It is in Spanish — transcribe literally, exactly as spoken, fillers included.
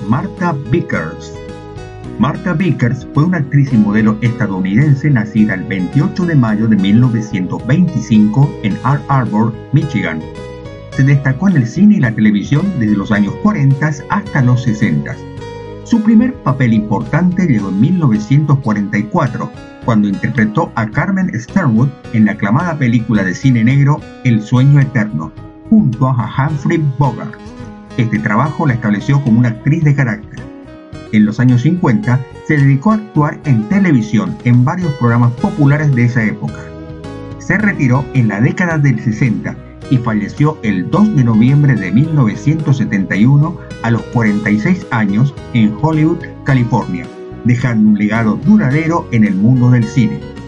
Martha Vickers. Martha Vickers fue una actriz y modelo estadounidense nacida el veintiocho de mayo de mil novecientos veinticinco en Ann Arbor, Michigan. Se destacó en el cine y la televisión desde los años cuarenta hasta los sesenta. Su primer papel importante llegó en mil novecientos cuarenta y cuatro, cuando interpretó a Carmen Sternwood en la aclamada película de cine negro El sueño eterno, junto a Humphrey Bogart. Este trabajo la estableció como una actriz de carácter. En los años cincuenta se dedicó a actuar en televisión en varios programas populares de esa época. Se retiró en la década del sesenta y falleció el dos de noviembre de mil novecientos setenta y uno a los cuarenta y seis años en Hollywood, California, dejando un legado duradero en el mundo del cine.